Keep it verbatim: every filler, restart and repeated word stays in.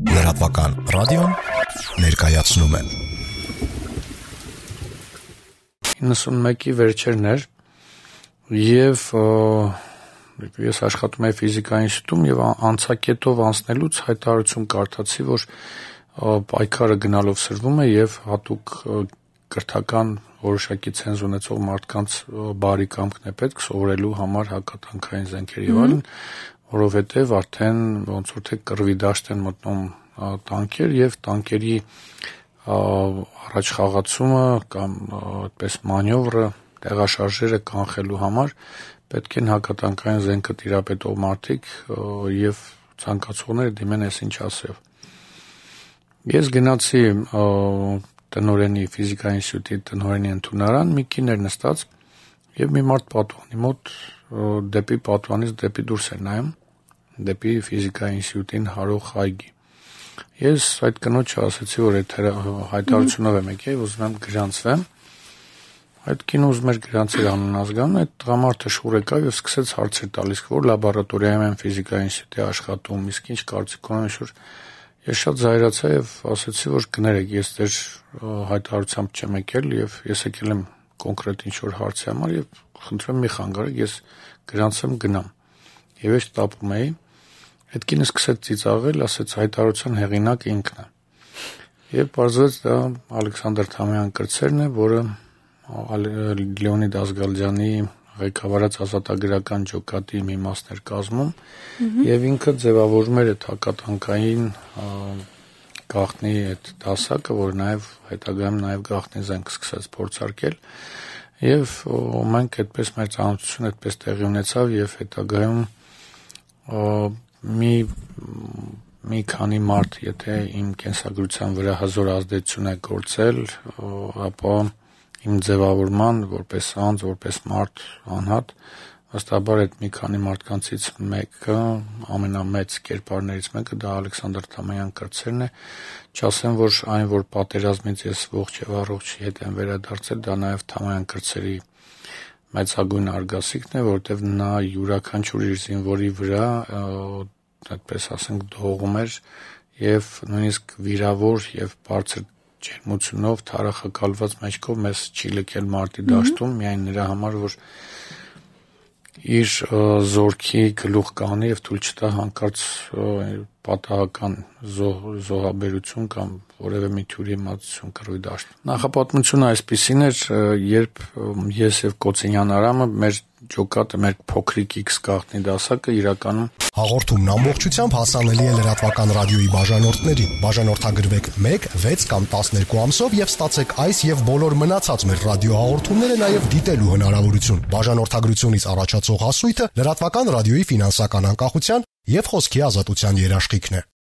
Լրատվական ռադիոն ներկայացնում է իննսունմեկի վերջերն էր եւ ես աշխատում եմ ֆիզիկայի ինստիտուտում եւ անցակետով անցնելուց հայտարարություն կարդացի, որ պայքարը գնալով սրվում է եւ հատուկ կրթական որոշակի ցենզ ունեցող մարդկանց բարի կամքն է պետք սովորելու համար հակատանկային զենքեր եւ այլն, որովհետեւ արդեն ոնց որ թե կռվի դաշտ են մտնում տանկեր եւ տանկերի առաջ խաղացումը կամ այդպես մանյովրը տեղաշարժերը կանխելու համար պետք են հակատանկային զենքը տիրապետող մարդիկ եւ ցանկացողները դիմեն այսինչ ասեւ։ Ես գնացի տնօրենի ֆիզիկայի ինստիտուտի տնօրենի ընդունարան, մի կին էր նստած եւ մի մարդ պատվանի մոտ դեպի պատվանից դեպի դուրս էր նայում, դեպի ֆիզիկայի ինստիտուտին հարող այգի։ Ես այդ կնոջը ասացի, որ այդ հայտարարությունով եմ եկել, ուզում եմ գրանցվեմ։ Այդ կինը ուզում էր գրանցել անուն ազգանուն, այդ տղամարդը շուռ եկավ եւ սկսեց հարցեր տալիս, որ լաբորատորիայում եմ ֆիզիկայի ինստիտուտի աշխատում, իսկ ինչ կարծիք ունեմ, որ ես շատ զայրացա եւ ասացի, որ կներեք, ես դեր հայտարարությամբ չեմ եկել եւ ես եկել եմ կոնկրետ ինչ-որ հարցի համար եւ խնդրում եմ մի խանգարեք, ես գրանցեմ գնամ։ Եվ ես տապում էի, այդ կինը սկսեց ծիծաղել, ասեց հայտարարության հեղինակը ինքն է։ Եվ բարձրաց դա Ալեքսանդր Թամոյան կրտսերն է, որը Լեոնիդ Ազգալյանի ղեկավարած ազատագրական ջոկատի մի մասն էր կազմում եւ ինքը ձևավորում էր այդ հակատանկային գաղտնի այդ դասակը, որ նաեւ հետագայում նաեւ գաղտնի զենք սկսեց փորձարկել եւ մենք այդպես մեր ծանոթությունը այդպես տեղի ունեցավ եւ հետագայում մի մի քանի մարդ, եթե իմ կենսագրության վրա հզոր ազդեցություն է գործել, ապա իմ ձևավորման որպես անձ, որպես մարդ անհատ, վստահաբար այդ մի քանի մարդկանցից մեկը, ամենամեծ կերպարներից մեկը դա Ալեքսանդր Թամոյան կրտսերն է, չասեմ, որ այն, որ պատերազմից ես ողջ եւ առողջ հետ եմ վերադարձել, դա նաեւ Թամոյան կրտսերի մեծագույն արգասիքն է, որովհետեւ նա յուրաքանչյուր իր զինվորի վրա այդպես ասենք դողում էր եւ նույնիսկ վիրավոր եւ բարձր ջերմությունով թարախակալված մեջքով մեզ չի լքել մարտի դաշտում միայն նրա համար, որ իր զորքի գլուխ կանի եւ թույլ չտա հանկարծ պատահական զոհաբերություն կամ որևէ մի թյուրի մատություն կռվի դաշտ։ Նախապատմությունը այսպիսին էր, երբ ես եւ Կոցենյան Արամը մեր ջոկատը, մեր փոքրիկ X գաղտնի դասակը իրականում Հաղորդումն ամբողջությամբ հասանելի է լրատվական ռադիոյի բաժանորդներին։ Բաժանորդագրվեք մեկ, վեց կամ տասներկու ամսով եւ ստացեք այս եւ բոլոր մնացած մեր ռադիոհաղորդումները նաեւ դիտելու հնարավորություն։ Բաժանորդագրությունից առաջացող հասույթը լրատվական ռադիոյի ֆինանսական անկախության եւ խոսքի ազատության երաշխիքն է։